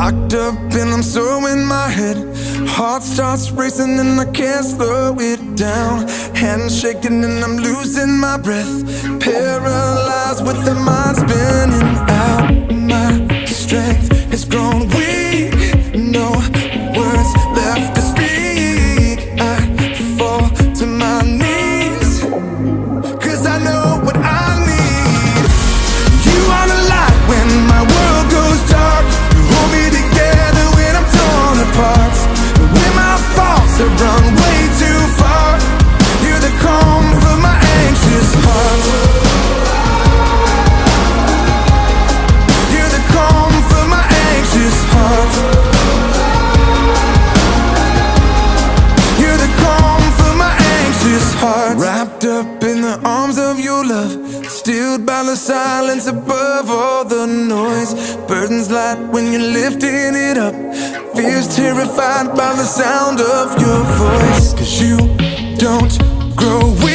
Locked up and I'm so in my head. Heart starts racing and I can't slow it down. Hands shaking and I'm losing my breath. Paralyzed with the mind spinning out. My strength has grown weak. No words left to speak. I fall to my knees, 'cause I know what I need. You are the light when my world goes dark. You hold me together when I'm torn apart. When my thoughts have run way too far, you're the calm for my anxious heart. You're the calm for my anxious heart. You're the calm for my anxious heart. Wrapped up in the arms of your love, stilled by the silence above all the noise. Burdens light when you're lifting it up. Fears terrified by the sound of your voice. 'Cause you don't grow weak.